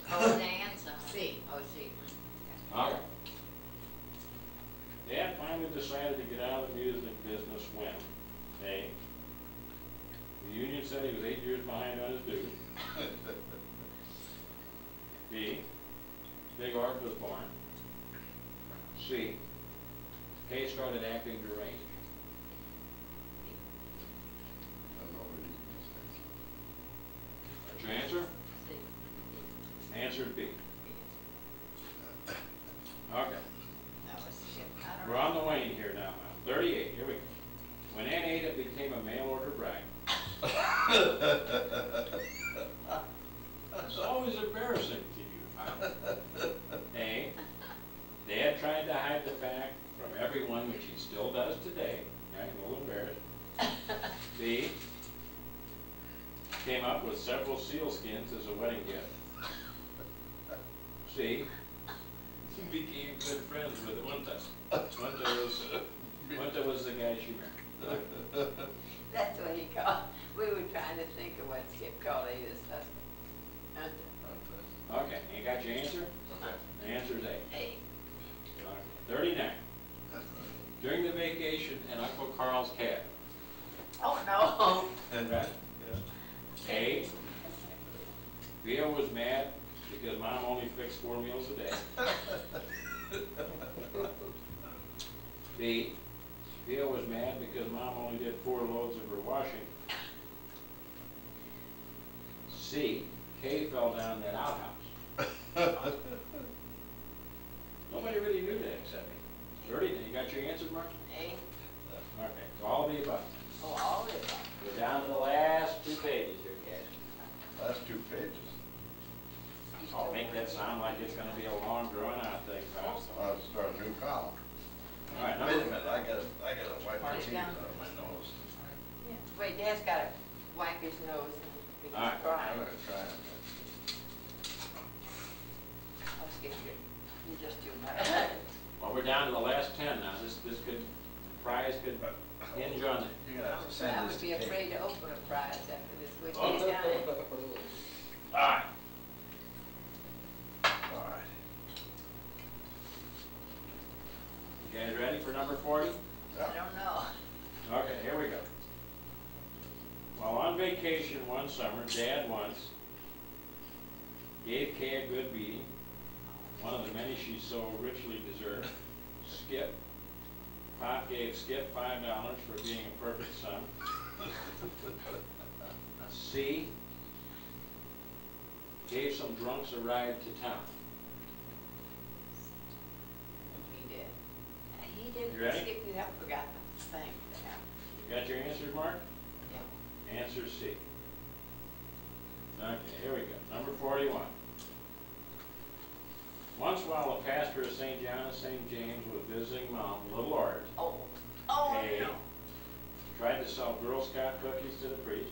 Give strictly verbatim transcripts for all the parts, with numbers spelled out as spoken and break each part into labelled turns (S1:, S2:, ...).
S1: Oh, Dan, son.
S2: C.
S1: Oh, C.
S3: Okay. Dad finally decided to get out of the music business when A, the union said he was eight years behind on his dues. B, Big Art was born. C, Kay started acting deranged. That's your answer?
S1: C.
S3: Answer is B. Okay.
S1: No, it's C. I don't
S3: We're
S1: know.
S3: on the wane here now. thirty-eight, here we go. When Aunt Ada became a mail order bride. It's always embarrassing to you. A, Dad tried to hide the fact from everyone, which he still does today. Okay, a little embarrassed. B, came up with several sealskins as a wedding gift. C, became good friends with Wunta. Wunta was, Wunta was the guy she married.
S1: That's what he called, we were trying to think of what Skip called Ada's husband. Hunter.
S3: Okay, you got your answer? The answer is A.
S1: A.
S3: Okay. thirty-nine. During the vacation in Uncle Carl's cab.
S1: Oh, no.
S3: Right? A, Vio was mad because Mom only fixed four meals a day. B, Vio was mad because Mom only did four loads of her washing. C, Kay fell down that outhouse. Nobody really knew that except me. thirty, you got your answer, Mark?
S1: A.
S3: Okay, so all of the above.
S1: Oh, all of it.
S3: We're down to the last two pages here, guys.
S4: Last two pages.
S3: I'll make that sound like it's gonna be a long, drawn-out thing, perhaps.
S4: I'll start a new column.
S3: All right,
S4: Wait a
S3: number,
S4: minute, I gotta, I gotta wipe my
S1: Write it
S4: teeth
S1: down.
S4: out of my nose.
S1: Yeah. Wait, Dad's got to wipe his nose and he's
S3: All right,
S4: I'm
S1: crying.
S4: gonna try it.
S1: I'll skip you. You're just too much.
S3: well, we're down to the last ten now. This, this could, the prize could hinge on it.
S4: You're gonna have to
S1: I
S4: send
S1: would
S4: this
S1: be
S4: to Kate.
S1: afraid to open a prize after this. Would you
S3: Oh.
S1: get down it?
S3: All right.
S4: All right.
S3: You guys ready for number forty?
S1: I don't know.
S3: Okay, here we go. While on vacation one summer, Dad once gave Kay a good beating, one of the many she so richly deserved. Skip. Pop gave Skip five dollars for being a perfect son. C, gave some drunks a ride to town.
S1: He did. He did.
S3: You ready?
S1: Skip, you have forgotten the thing there.
S3: You got your answers, Mark?
S1: Yeah.
S3: Answer C. Okay, here we go. Number forty-one. Once while the pastor of Saint John and Saint James was visiting Mom, Little Art,
S1: Oh. Oh,
S3: A,
S1: no.
S3: tried to sell Girl Scout cookies to the priest.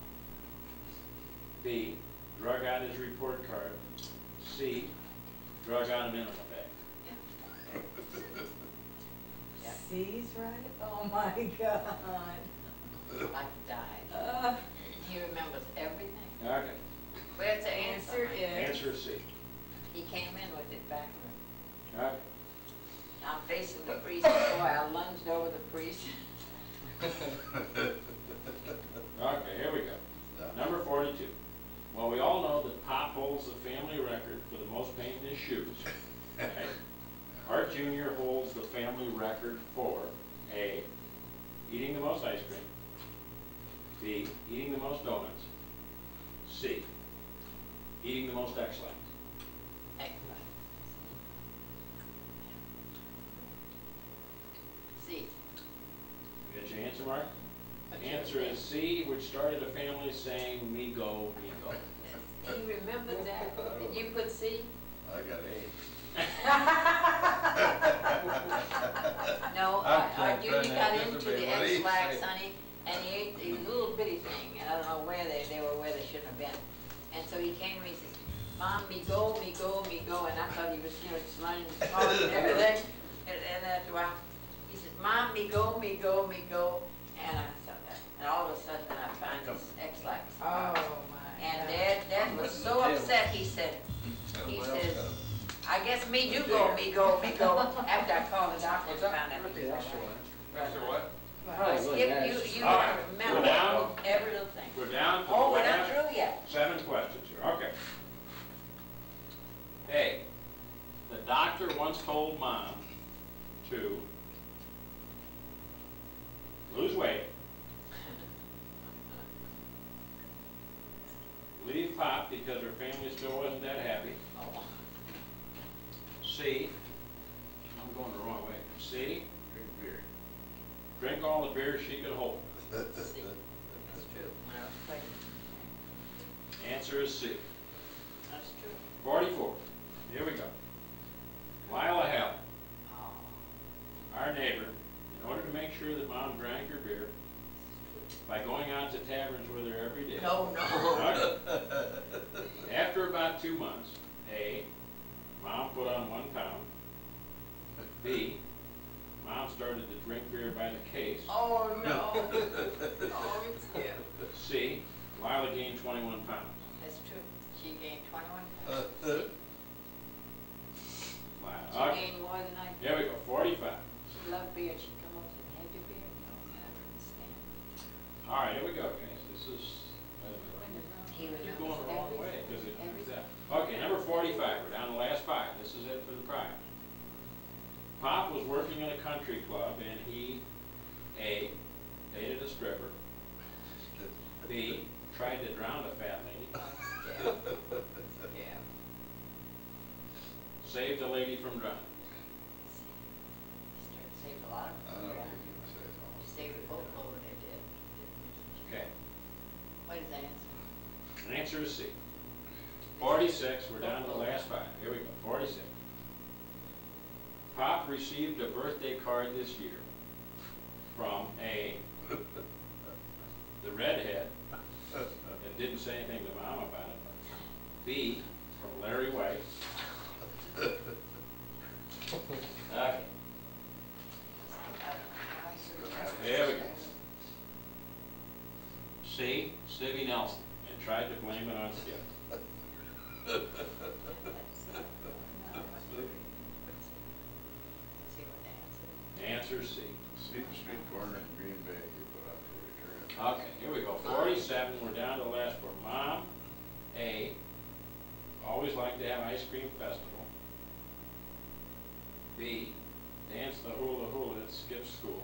S3: B, drug out his report card. C, drug out an enema bag.
S1: Yeah.
S2: C's right? Oh my God.
S1: Like died.
S2: Uh,
S1: He remembers everything.
S3: Okay,
S1: Where's the
S2: answer
S1: answer?
S2: is.
S3: answer C.
S1: He came in with it back.
S3: Okay.
S1: I'm facing the priest. Boy, I lunged over the priest.
S3: Okay, here we go. Number forty-two. Well, we all know that Pop holds the family record for the most paint in his shoes. Okay. Art Junior holds the family record for A, eating the most ice cream. B, eating the most donuts. C, eating the most X-Lax.
S1: Excellent. C.
S3: You got your answer, Mark?
S1: What's
S3: Answer
S1: your
S3: is C, which started a family saying, me go, me go.
S1: He remembered that. Did you put C?
S4: I got A.
S1: No,
S4: I'm
S1: our
S4: trying-
S1: Junior
S4: trying
S1: got
S4: to
S1: into
S4: anticipate
S1: the
S4: what he
S1: X-Lax,
S4: said.
S1: honey, and he ate the little bitty thing, and I don't know where they, they were where they shouldn't have been. And so he came to me and says, Mom, me go, me go, me go, and I thought he was, you know, sliding his car and everything. And, and after a while, he says, Mom, me go, me go, me go, and I thought that. And all of a sudden, I find this X-Lax.
S2: oh my
S1: And
S2: God.
S1: Dad, Dad was so upset, he said, guess me do go, me go, me go, after I called the doctor and found out he was all
S4: Extra
S1: right.
S4: one. Extra what?
S1: I skip, you, you
S3: All right,
S1: remember
S3: we're down.
S1: every little thing.
S3: We're down to the
S1: Oh, we're not
S3: last
S1: through yet.
S3: seven questions here, okay. A, the doctor once told mom to lose weight, leave pop because her family still wasn't that happy.
S1: Oh.
S3: C, I'm going the wrong way. C,
S4: Drink beer.
S3: drink all the beer she could hold.
S1: See, that's true, when I was pregnant.
S3: Answer is C.
S1: That's true.
S3: Forty-four, here we go. Lila Hell,
S1: Oh.
S3: our neighbor, in order to make sure that mom drank her beer, by going out to taverns with her every day.
S1: No, no.
S3: Okay. After about two months, A, mom put on one pound. B, mom started to drink beer by the case.
S1: Oh, no. Oh, it's yeah.
S3: C, Lila gained twenty-one pounds.
S1: That's true. She gained twenty-one pounds.
S3: Lila,
S1: She
S3: okay.
S1: gained more than I did.
S3: Here we go, forty-five.
S1: She loved beer. She'd come over and have your beer. No, I couldn't stand it.
S3: All right, here we go, guys. This is, uh,
S1: He
S3: keep
S1: remembers
S3: going the wrong
S1: everything.
S3: way, because it,
S1: Everything.
S3: okay, number forty-five, we're down to the last five. This is it for the prize. Pop was working in a country club and he, A, dated a stripper. B, tried to drown a fat lady.
S1: Yeah. Yeah.
S3: Saved a lady from drowning.
S1: Saved a lot
S4: I
S1: of
S4: don't know
S1: them.
S4: if you can say so.
S1: Saved a boatload, they did.
S3: Okay,
S1: What is the answer?
S3: the answer is C. Forty-six, we're down to the last five. Here we go, forty-six. Pop received a birthday card this year from A, the redhead, and didn't say anything to mom about it. B, from Larry White. Okay, there we go. C, Sivy Nelson, and tried to blame it on Skip.
S1: See what the answer is.
S3: The answer is C.
S4: Cedar Street corner in Green Bay, you put out for return.
S3: Okay, here we go, forty-seven, we're down to the last four. Mom, A, always liked to have ice cream festival. B, dance the hula hula at Skip's school.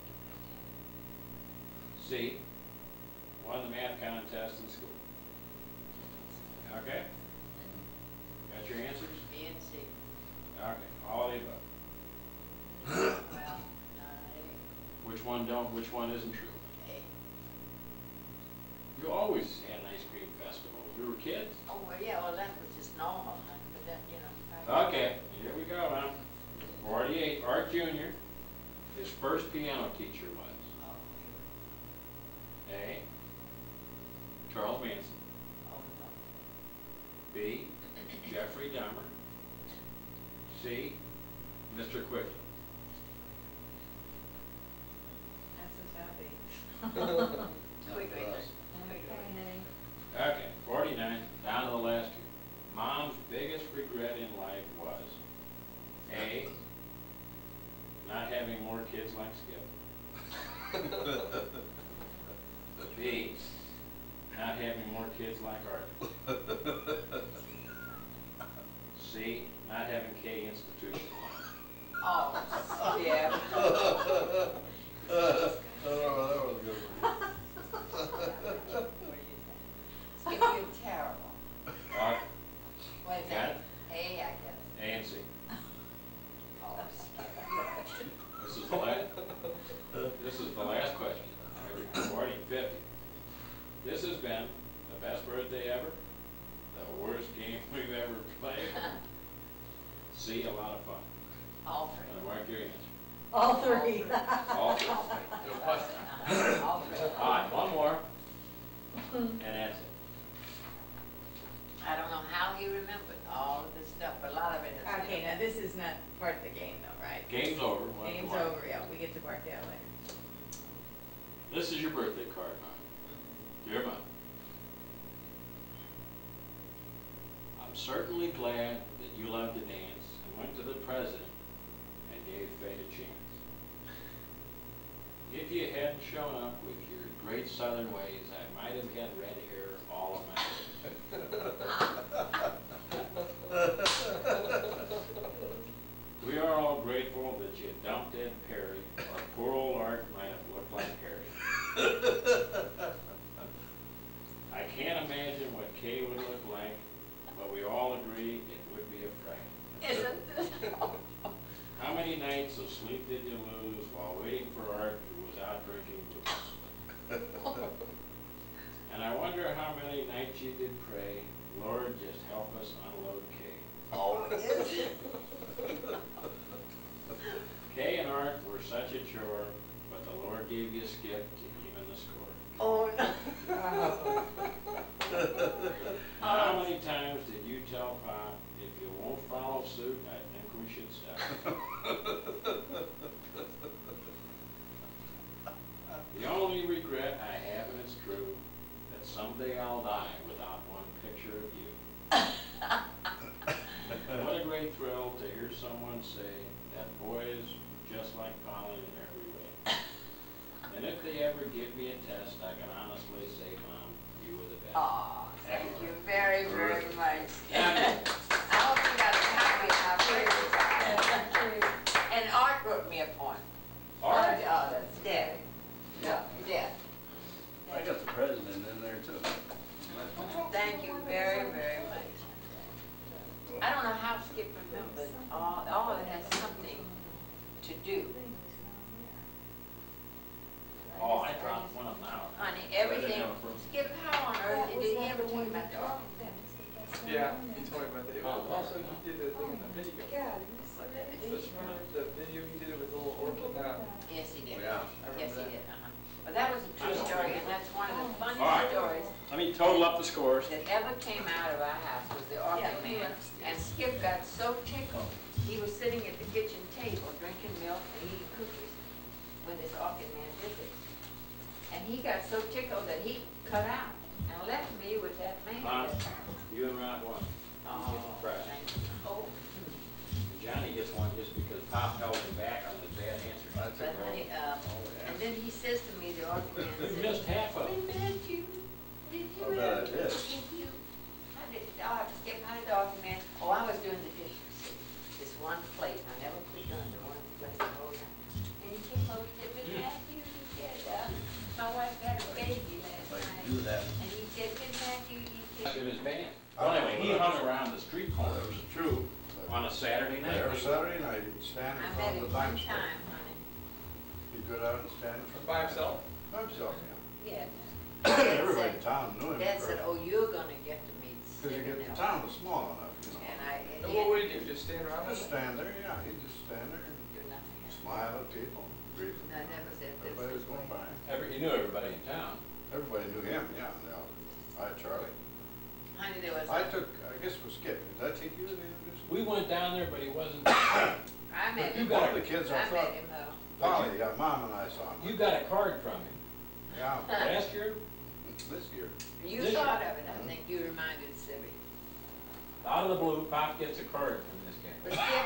S3: C, won the math contest in school. Okay? Got your answers?
S1: B and C.
S3: Okay, all of the above.
S1: Well, uh,
S3: Which one don't, which one isn't true?
S1: A.
S3: You always had an ice cream festival. We were kids.
S1: Oh, well, yeah, well, that was just normal, huh? But then, you know. I-
S3: Okay, here we go, huh? Forty-eight, Art Junior, his first piano teacher was
S1: Oh,
S3: A, Charles Manson,
S1: oh, no.
S3: B, Jeffrey Dahmer, C, Mister Quigley.
S2: That's a toughy.
S1: Quickly,
S4: Not us.
S1: quickly.
S3: Okay, forty-nine, down to the last two. Mom's biggest regret in life was A, not having more kids like Skip. B, not having more kids like Art. C, not having K institutionalized.
S1: Oh, yeah.
S4: Oh, that was good.
S1: What do you think? Skip, you're terrible.
S3: Uh,
S1: What is
S3: Got
S1: that?
S3: it?
S1: A, I guess.
S3: A and C.
S1: Oh, Skip.
S3: This is the last, this is the last question. Forty, fifty. This has been the best birthday ever, the worst game we've ever played. C, a lot of fun.
S1: All three.
S3: And mark your answer.
S2: All three.
S3: All three.
S1: All three.
S3: All right, one more, and that's it.
S1: I don't know how he remembered all of this stuff, but a lot of it is.
S2: Okay, now this is not part of the game though, right?
S3: Game's over. We'll have to
S2: Game's
S3: mark.
S2: over, yeah, we get to mark that later.
S3: This is your birthday card, Mom. Dear Mom, I'm certainly glad that you love to dance went to the president and gave fate a chance. If you hadn't shown up with your great southern ways, I might have had red hair all of my life. We are all grateful that you dumped Ed Perry, or poor old Art might have looked like Harry. I can't imagine what Kay would look like, but we all agree it would be a fright.
S1: Isn't it?
S3: How many nights of sleep did you lose while waiting for Art, who was out drinking booze? And I wonder how many nights you did pray, Lord, just help us unload Kay.
S1: Oh, is it?
S3: Kay and Art were such a chore, but the Lord gave you a skip to even the score.
S1: Oh, no.
S3: Now, how many times did you tell Pop, if you won't follow suit, I think we should stop? The only regret I have, and it's true, that someday I'll die without one picture of you. What a great thrill to hear someone say that boy is just like Colin in every way. And if they ever give me a test, I can honestly say, Mom, you were the best.
S1: Oh, thank you very, very much.
S3: Yeah.
S1: I hope you got a copy of my favorite. And Art wrote me a poem.
S3: Art?
S1: Oh, that's dead. No, dead.
S4: I got the president in there too.
S1: Thank you very, very much. I don't know how Skip remembered. All, all of it has something to do.
S3: Oh, I dropped one of them out.
S1: Honey, everything. Skip, how on earth did he ever tell you about the Ark?
S5: Yeah, he told me about that. Also, he did the thing in the video. Just remember the video he did with the little orchid? Uh,
S1: Yes, he did.
S4: Yeah.
S5: I
S1: Yes,
S5: remember
S1: he
S5: that.
S1: did, uh-huh. But that was a true story, and that's one of the
S3: All
S1: funniest
S3: right.
S1: stories
S3: Let me total up the scores.
S1: that ever came out of our house was the Orchid Man. And Skip got so tickled, he was sitting at the kitchen table drinking milk and eating cookies when this Orchid Man visited. And he got so tickled that he cut out and left me with that man.
S3: Mom, you and Rod won.
S1: Oh,
S3: Right.
S1: thank you. Oh,
S3: And Johnny gets one just because Pop held him back on the bad answer.
S4: That's a
S1: but honey, um, and then he says to me, the Orchid Man
S3: You
S1: says,
S3: missed half of
S1: we
S3: it.
S1: met you. Did you
S4: I bet I
S1: ever-
S4: did.
S1: you, how did, oh, I Skip, how did the Orchid Man, oh, I was doing the dishes. This one plate, I never put it on the one plate the whole time. And he came over, he said, Miss Matthews, he said, uh, my wife had a baby last
S4: Like
S1: night.
S4: do that.
S1: And he said, Miss Matthews, he
S3: To
S1: said,
S3: his band. Well, anyway, he hung around the street
S4: That
S3: corner
S4: was true.
S3: on a Saturday night.
S4: Every Saturday night, he'd stand
S1: I
S4: in
S1: met
S4: front
S1: him
S4: of the
S1: one
S4: dime store.
S1: time, honey.
S4: He'd go down and stand in front.
S5: By himself?
S4: By himself,
S1: Yeah.
S4: yeah. Everybody in town knew him.
S1: Dad said, oh, you're gonna get to meet
S4: Because you
S1: Skip
S4: get,
S1: and
S4: the
S1: Elton."
S4: town was small enough, you know.
S1: And I, and
S5: And
S1: he
S5: what would he do? Just stand around?
S4: Just stand there, yeah, he'd just stand there and
S1: do nothing else.
S4: smile at people, greet them.
S1: No, that was it. That's
S4: Everybody was
S1: his
S4: going
S1: way.
S4: by.
S3: Every, he knew everybody in town.
S4: Everybody knew him, yeah, they all, I, Charlie.
S1: Honey, there was,
S4: I
S1: a-
S4: took, I guess it was Skip, did I take you to the introduction?
S3: We went down there, but he wasn't,
S1: I met
S3: you
S1: him.
S3: got
S4: One of the kids, I
S1: I
S4: thought,
S1: met him, though.
S4: Polly, yeah, Mom and I saw
S3: you
S4: him.
S3: got a card from him.
S4: Yeah,
S3: Last year,
S4: this year.
S1: You
S3: This
S1: thought
S4: year.
S1: of it, I think you reminded Sibby.
S3: out of the blue, Pop gets a card from this guy.
S1: But Skip,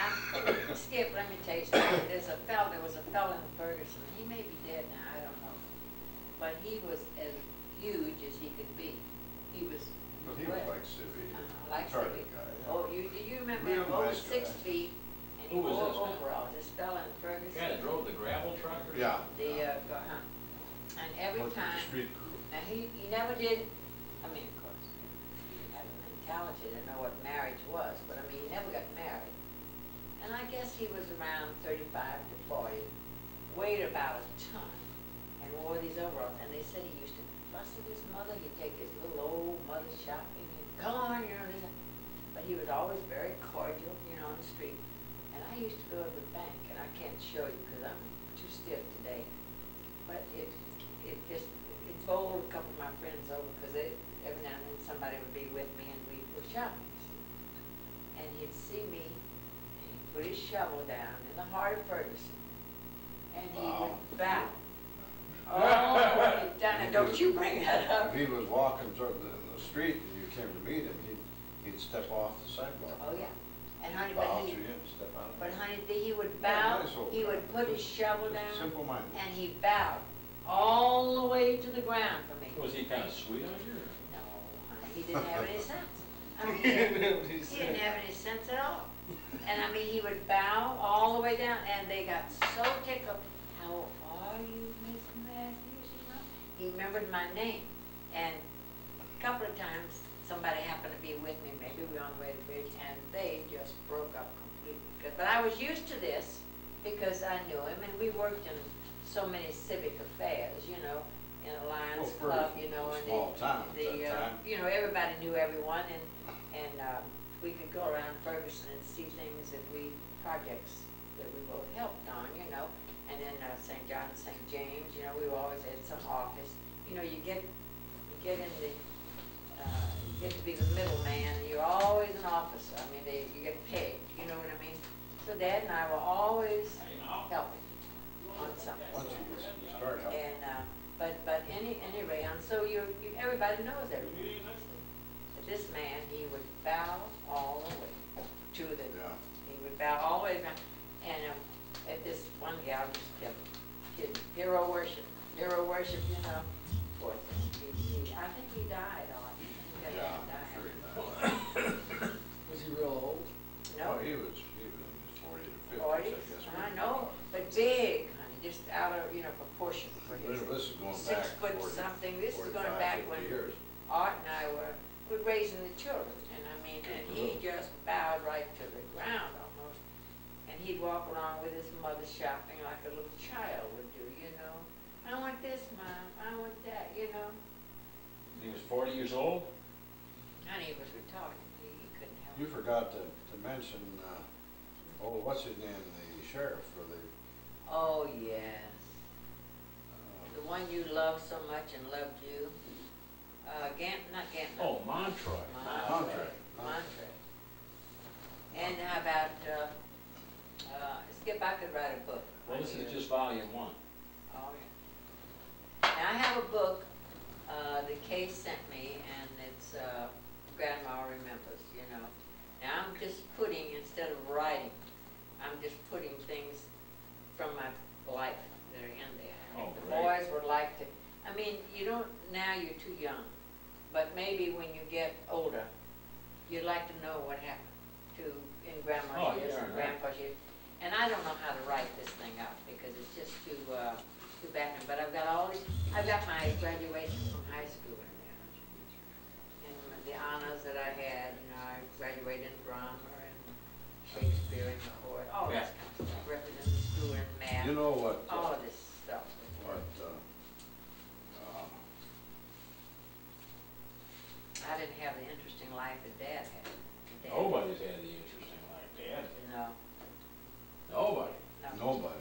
S1: I, Skip, let me tell you something, there's a fella, there was a fella in Ferguson, he may be dead now, I don't know. But he was as huge as he could be. He was,
S4: But he was like Sibby,
S1: uh, like
S4: Charlie
S1: Sibby.
S4: guy, yeah.
S1: Oh, you, do you remember
S4: Real
S1: him, over
S4: nice
S1: six
S4: guy.
S1: feet, and he
S3: Who was
S1: wore
S3: this man?
S1: overalls, this fella in Ferguson.
S3: Guy that drove the gravel truck or something?
S4: Yeah.
S1: The, uh, go- huh. And every
S4: Worked with
S1: time,
S4: the street crew.
S1: now he, he never did, I mean, of course, he didn't have the mentality to know what marriage was, but I mean, he never got married. And I guess he was around thirty-five to forty, weighed about a ton, and wore these overalls. And they said he used to fuss at his mother, he'd take his little old mother shopping, and come on, you know, this, and- but he was always very cordial, you know, on the street. And I used to go to the bank, and I can't show you because I'm too stiff today. But it, it just, it bowled a couple of my friends over because they, every now and then somebody would be with me and we were shopping. you see. And he'd see me, and he'd put his shovel down in the heart of Ferguson, and he
S4: Wow.
S1: would bow. Oh, he'd done it, don't you bring that up.
S4: If he was walking toward the, in the street and you came to meet him, he'd, he'd step off the sidewalk.
S1: Oh, yeah. And honey, but
S4: Bow to
S1: he,
S4: you and step out of
S1: but
S4: it.
S1: honey, he would
S4: Yeah,
S1: bow,
S4: nice old
S1: he
S4: guy.
S1: would put his shovel down,
S4: Simple minded.
S1: and he bowed all the way to the ground for me.
S3: Was he kinda sweet on you?
S1: No, honey, he didn't have any sense. I mean, he didn't, he didn't have any sense at all. And I mean, he would bow all the way down, and they got so tickled. How are you, Miss Matthews? You know, he remembered my name, and a couple of times somebody happened to be with me. Maybe we were on the way to the bridge, and they just broke up completely. 'Cause- But I was used to this because I knew him, and we worked in so many civic affairs, you know, in a Lions
S4: Well, for
S1: Club, you know,
S4: a
S1: and
S4: small
S1: the,
S4: town at
S1: the,
S4: that
S1: uh,
S4: time.
S1: you know, everybody knew everyone, and and um, we could go around Ferguson and see things that we projects that we both helped on, you know, and then uh, Saint John, Saint James, you know, we were always at some office. You know, you get you get in the uh, you get to be the middleman, and you're always an officer. I mean, they, you get paid. You know what I mean? So Dad and I were always helping on something.
S4: Once you get- you start helping.
S1: And, uh, but, but any, anyway, and so you, you, everybody knows everything. But this man, he would bow all the way to the,
S4: Yeah.
S1: he would bow all the way around. And, um, at this one gal just kept kidding, hero worship, hero worship, you know. Poor thing. He, he, I think he died on, I think
S4: Yeah,
S1: he died.
S4: I'm sure he died.
S5: Was he real old?
S1: No,
S4: Oh, he was, he was in his forties or
S1: forties,
S4: fifties, I guess.
S1: I know, but big, honey, just out of, you know, proportion for his.
S4: This this is going
S1: Six
S4: back
S1: foot
S4: forty,
S1: something. This is going
S4: forty-five,
S1: back
S4: fifty
S1: when
S4: years.
S1: Art and I were, were raising the children, and I mean, and he just bowed right to the ground almost. And he'd walk along with his mother shopping like a little child would do, you know. I want this, Mom, I want that, you know.
S3: He was forty years old?
S1: Honey, he was retarded, he, he couldn't help
S4: You
S1: it.
S4: forgot to, to mention, uh, oh, what's his name, the sheriff for the,
S1: Oh, yes,
S4: uh,
S1: the one you loved so much and loved you. Uh, Gant, not Gant.
S3: Oh, Montroy.
S4: Montre.
S1: Montre. And how about, uh, uh, Skip, I could write a book.
S3: Well, this is just volume one.
S1: Oh, yeah. Now, I have a book, uh, that Kay sent me, and it's, uh, Grandma Remembers, you know. Now, I'm just putting, instead of writing, I'm just putting things from my life that are in there.
S3: Oh,
S1: The
S3: great.
S1: boys would like to, I mean, you don't, now you're too young, but maybe when you get older, you'd like to know what happened to, in
S3: Oh,
S1: Grandma's years
S3: yeah,
S1: and
S3: right.
S1: Grandpa's years. And I don't know how to write this thing out because it's just too, uh, too back, but I've got all these, I've got my graduation from high school in there. And the honors that I had, you know, I graduated in drama and Shakespeare and court, all this kind of stuff, represented the school in math,
S4: you know what,
S1: all
S4: uh,
S1: of this stuff.
S4: what, uh, uh,
S1: I didn't have the interesting life that Dad had. Dad,
S3: Nobody's had the interesting like that.
S1: You know,
S3: Nobody.
S1: no.
S4: nobody.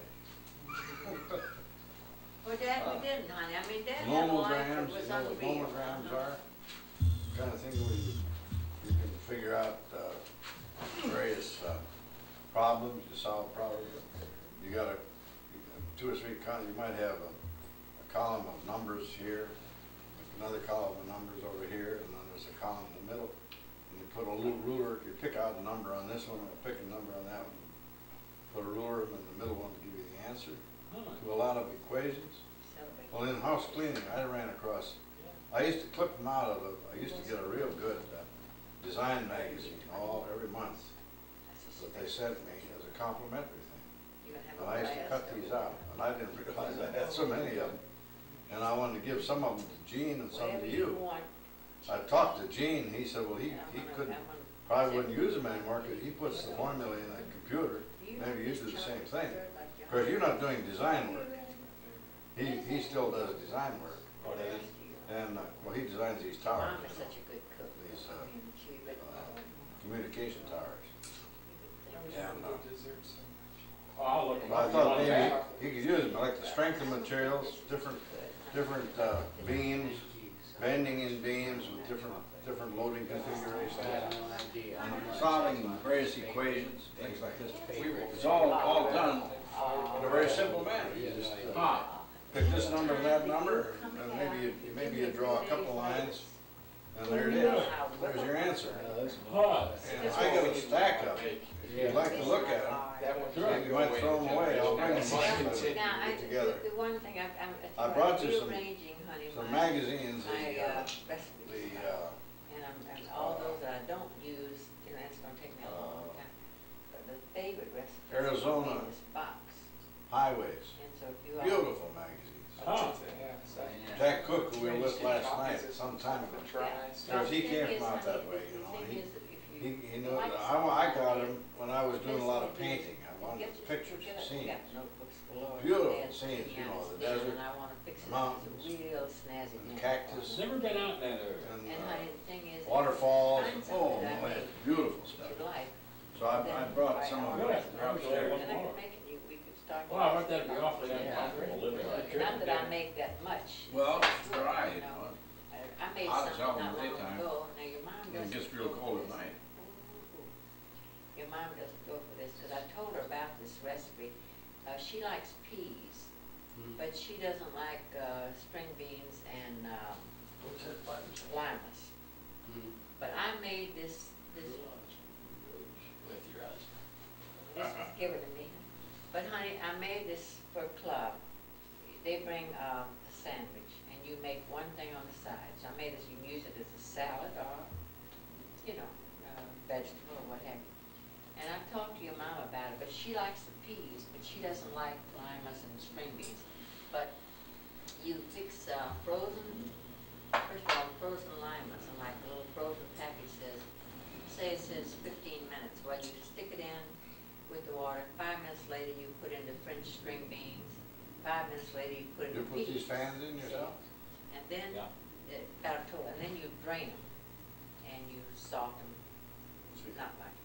S1: Well, Dad,
S4: Uh,
S1: we didn't, honey. I mean, Dad had a life that
S4: Nomograms,
S1: was
S4: you know what
S1: unreal.
S4: nomograms
S1: Uh-huh.
S4: are? Kind of thing where you, you can figure out, uh, various, uh, problems, you solve problems. You got a, two or three columns, you might have a, a column of numbers here, another column of numbers over here, and then there's a column in the middle. And you put a little ruler, you pick out a number on this one, or pick a number on that one. Put a ruler in the middle one to give you the answer
S3: Huh.
S4: to a lot of equations.
S1: Celebrate.
S4: Well, in house cleaning, I ran across, I used to clip them out of a, I used to get a real good uh, design magazine all, every month that they sent me as a complimentary thing.
S1: You're gonna have
S4: And
S1: a
S4: I used to
S1: blast,
S4: cut
S1: don't
S4: these
S1: you?
S4: out, and I didn't realize I had so many of them. And I wanted to give some of them to Gene and some
S1: Whatever
S4: to
S1: you
S4: you.
S1: want.
S4: I talked to Gene, he said, well, he,
S1: I'm
S4: he
S1: gonna-
S4: couldn't,
S1: I'm gonna-
S4: probably wouldn't use them anymore, because he puts the formula in a computer.
S1: You
S4: Maybe you
S1: just
S4: do the
S1: try
S4: same
S1: to
S4: thing.
S1: do it like you
S4: Of course, you're
S1: want.
S4: not doing design work. He, he still does design work.
S3: Oh, that is?
S4: And, uh, well, he designs these towers,
S1: Mom is such a good cook.
S4: These, uh,
S1: I mean, she would,
S4: uh,
S1: uh,
S4: communication towers.
S5: I wish
S4: Yeah,
S5: we
S4: no.
S5: could dessert so much.
S3: Oh, I'll look.
S4: Well, I
S3: You
S4: thought
S3: want
S4: maybe
S3: that?
S4: he could use them, like the strength of materials, different, different, uh, beams, bending in beams with different, different loading configurations. And solving various equations, things like this. It's all, all done in a very simple manner. You just, uh,
S3: Ah,
S4: pick this number and that number, and maybe you, maybe you draw a couple lines, and there it is. There's your answer. answer.
S3: Huh.
S4: And I got a stack of them. If you'd like to look at them,
S5: That one.
S3: Sure.
S4: you might throw them away, I'll bring them
S5: Continue.
S4: back.
S1: Now, I,
S4: Get together.
S1: the, the one thing I, I'm,
S4: I brought you
S1: I'm
S4: some-
S1: rearranging, honey,
S4: Some
S1: my,
S4: magazines,
S1: my,
S4: the,
S1: uh,
S4: uh,
S1: recipes.
S4: the, uh,
S1: And I'm, and all those that I don't use, you know, it's gonna take me a long
S4: Uh,
S1: time. But the favorite recipe is
S4: Arizona.
S1: in this box.
S4: highways,
S1: And so if you all.
S4: beautiful magazines.
S3: Huh.
S5: Yeah, so-
S4: Jack Cook, who we were with last night, some time ago.
S5: Try.
S4: Because he
S1: The
S4: came
S1: thing
S4: from out
S1: is,
S4: that
S1: honey,
S4: way,
S1: the
S4: you know,
S1: thing
S4: he-
S1: is that if you
S4: He, he knew,
S1: like
S4: I, wa- I got
S1: something,
S4: him when I was doing a lot of
S1: listen, you
S4: painting, I
S1: you
S4: wanted
S1: get-
S4: pictures,
S1: you get it,
S4: scenes.
S1: we got notebooks galore.
S4: Beautiful
S1: Dad's
S4: scenes, you know, the
S1: piano stand,
S4: desert,
S1: And I wanna fix
S4: the
S1: it,
S4: mountains,
S1: it's a real snazzy.
S4: and
S1: thing.
S4: cactus.
S3: Never been out in that area.
S4: And,
S1: And
S4: uh,
S1: honey, the thing is.
S4: waterfalls,
S1: find
S4: and,
S1: something
S4: oh,
S1: that I
S4: man,
S1: made
S4: beautiful
S1: that
S4: stuff.
S1: you like,
S4: So I, I brought some of
S3: Good.
S4: them
S3: I was
S4: upstairs.
S3: there.
S1: and I can make it, you, we could start.
S3: Well, I bet that'd be awfully uncomfortable living like that.
S1: Not that I make that much.
S6: Well,
S1: It's
S6: it's
S1: good,
S6: dry,
S1: you
S6: you
S1: know.
S6: know.
S1: I I made
S6: Hot as
S1: something
S6: hell in
S1: not
S6: the
S1: long
S6: daytime.
S1: ago, now your mom
S6: It
S1: doesn't.
S6: gets real
S1: go
S6: cold
S1: for
S6: at
S1: this.
S6: night.
S1: Your mom doesn't go for this, cause I told her about this recipe. Uh, she likes peas, but she doesn't like, uh, string beans and, um, limas. But I made this, this,
S3: With your husband.
S1: this is given to me. But honey, I made this for club. They bring, um, a sandwich, and you make one thing on the side. So I made this, you can use it as a salad or, you know, uh, vegetable or what have you. And I talked to your mom about it, but she likes the peas, but she doesn't like limas and string beans. But you fix, uh, frozen, first of all, frozen limas, and like the little frozen package says, say it says fifteen minutes. Well, you stick it in with the water. Five minutes later, you put in the French string beans. Five minutes later, you put in
S4: You
S1: the
S4: put
S1: peas.
S4: these fans in yourself?
S1: And then,
S3: Yeah.
S1: uh, about a total, and then you drain them, and you salt them,
S4: See.
S1: not much.